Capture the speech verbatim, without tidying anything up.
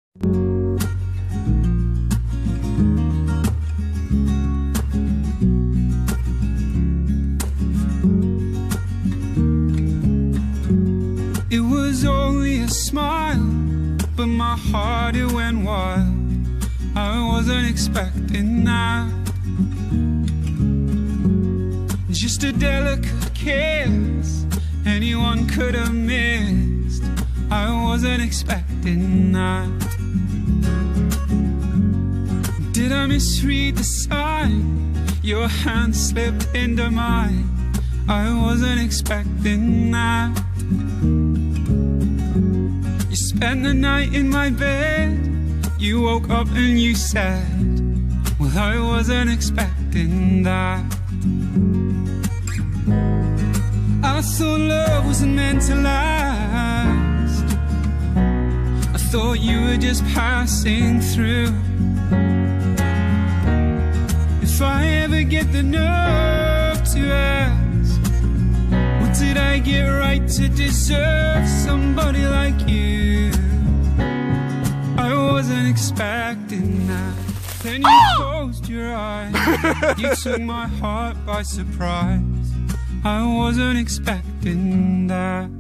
It was only a smile, but my heart, it went wild. I wasn't expecting that. Just a delicate kiss, anyone could have missed. I wasn't expecting that. Did I misread the sign? Your hand slipped into mine. I wasn't expecting that. You spent the night in my bed. You woke up and you said, well, I wasn't expecting that. I thought love wasn't meant to last. I thought you were just passing through. If I ever get the nerve to ask, what did I get right to deserve somebody like you? I wasn't expecting that. Then you closed your eyes. You took my heart by surprise. I wasn't expecting that.